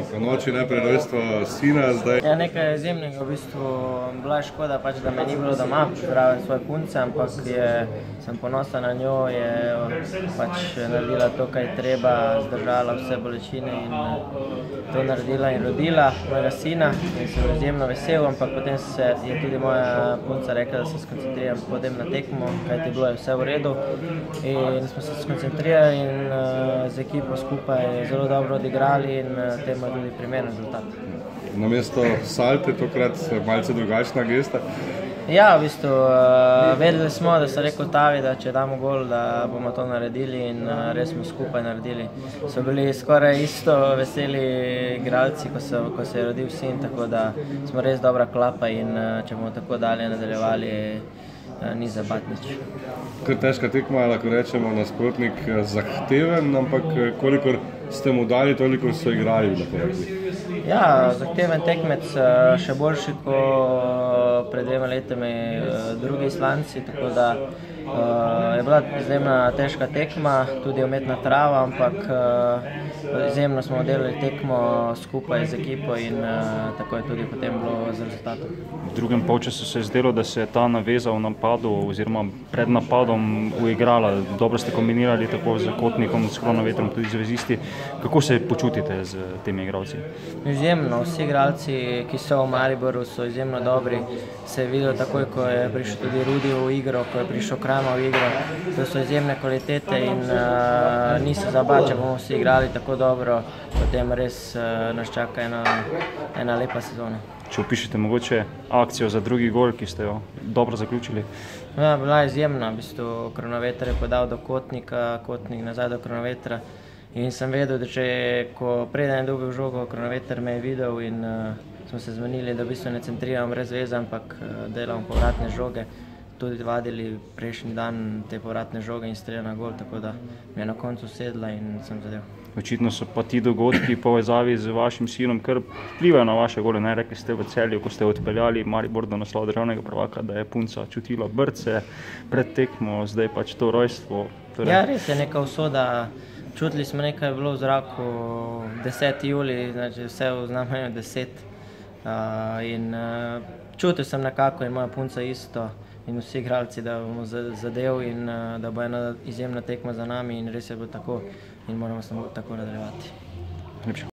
po noči najprej rojstvo sina, zdaj. Ja, nekaj izjemnega, v bistvu bila je škoda, pač, da me ni bilo doma zraven svoje punce, ampak sem ponosen na njo, je pač naredila to, kaj je treba, zdržala vse bolečine in to naredila in rodila mojega sina in sem izjemno vesel, ampak potem je tudi moja punca rekla, da se skoncentriram potem na tekmo, kajti bilo je vse v redu in smo se skoncentrirali in z ekipo skupaj zelo dobro odigrali in temu je tudi primeren rezultat. Namesto salte tokrat malce drugačna gesta? Ja, v bistvu vedeli smo, da so rekel Tavi, da če damo gol, da bomo to naredili in res smo skupaj naredili. So bili skoraj isto veseli igralci, ko se je rodil sin, tako da smo res dobra klapa in če bomo tako dalje nadaljevali, ni za bati nič. Kar težka tekma, lahko rečemo, nasprotnik zahteven, ampak kolikor ste mu dali, toliko so igrali, lahko rekli. Ja, zahteven tekmec, še boljši kot pred 2 letami drugi Islandci, tako da je bila izjemna težka tekma, tudi umetna trava, ampak izjemno smo delali tekmo skupaj z ekipo in tako je tudi potem bilo z rezultatom. V drugem polčasu se je zdelo, da se je ta naveza v napadu oziroma pred napadom uigrala. Dobro ste kombinirali tako z Kotnikom, s Kronavetrom, tudi zvezisti. Kako se počutite z temi igralci? Izjemno, vsi igralci, ki so v Mariboru, so izjemno dobri. Se je videlo takoj, ko je prišel tudi Rudi v igro, ko je prišel Krama v igro. To so izjemne kvalitete in ni se za bati, če bomo vsi igrali tako dobro, potem res nas čaka ena lepa sezona. Če opišete mogoče akcijo za drugi gol, ki ste jo dobro zaključili? Ja, bila je izjemna. V bistvu Kronaveter je podal do Kotnika, Kotnik nazaj do Kronavetra. In sem vedel, da ko preden je dobil žogo, Kronaveter me je videl in smo se zmenili, da v bistvu ne centriram brez veze, ampak delam povratne žoge. Tudi vadili prejšnji dan te povratne žoge in strelja na gol, tako da mi je na koncu sedla in sem zadev. Očitno so pa ti dogodki v povezavi z vašim sinom kar vplivajo na vaše gole. Rekli ste v Celju, ko ste odpeljali Maribor do naslova državnega prvaka, da je punca čutila brce pred tekmo, zdaj pač to rojstvo. Ja, res je neka usoda. Čutili smo nekaj, je bilo v zraku 10. julij, znači vse v znamenju 10. In čutil sem nekako in moja punca isto in vsi igralci, da bomo zadev in da bo ena izjemna tekma za nami in res je bilo tako in moramo samo tako nadaljevati.